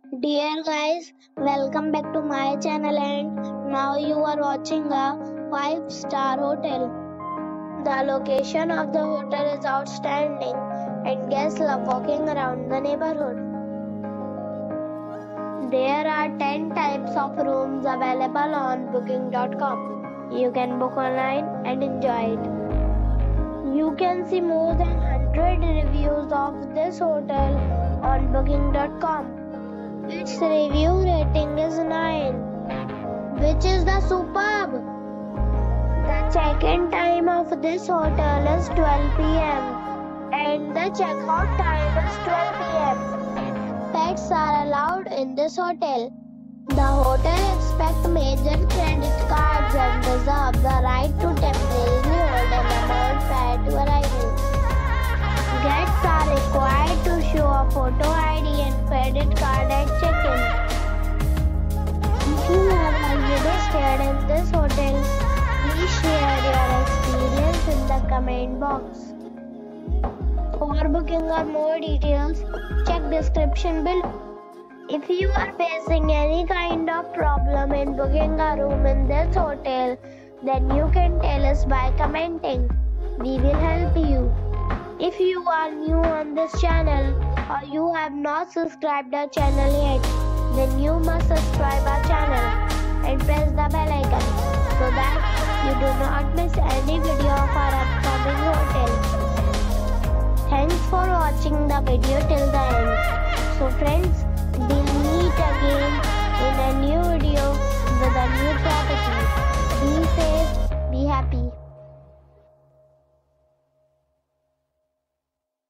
Dear guys, welcome back to my channel and now you are watching a 5-star hotel. The location of the hotel is outstanding and guests love walking around the neighborhood. There are 10 types of rooms available on booking.com. You can book online and enjoy it. You can see more than 100 reviews of this hotel on booking.com. Its review rating is 9, which is the superb. The check-in time of this hotel is 12 p.m. and the check-out time is 12 p.m. Pets are allowed in this hotel. The hotel accepts major credit cards and reserves the right to temporarily hold an amount prior to arrival. Guests are required to show a photo ID and credit card at check-in. If you have already stayed in this hotel, please share your experience in the comment box. For booking or more details, check description below. If you are facing any kind of problem in booking a room in this hotel, then you can tell us by commenting. We will help you. If you are new on this channel or you have not subscribed our channel yet, then you must subscribe our channel and press the bell icon so that you do not miss any video of our upcoming hotel. Thanks for watching the video till the end. So friends, we'll meet again in a new video with a new property. Be safe, be happy.